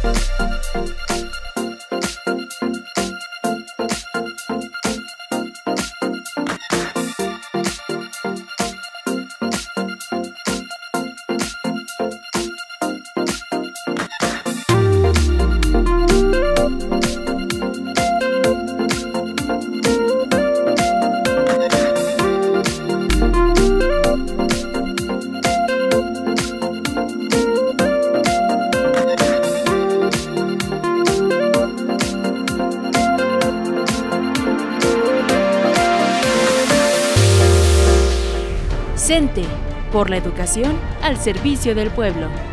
CENTE, por la educación al servicio del pueblo.